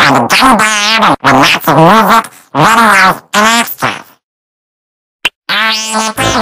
the Gummy Bar with lots of music, videos, and extras.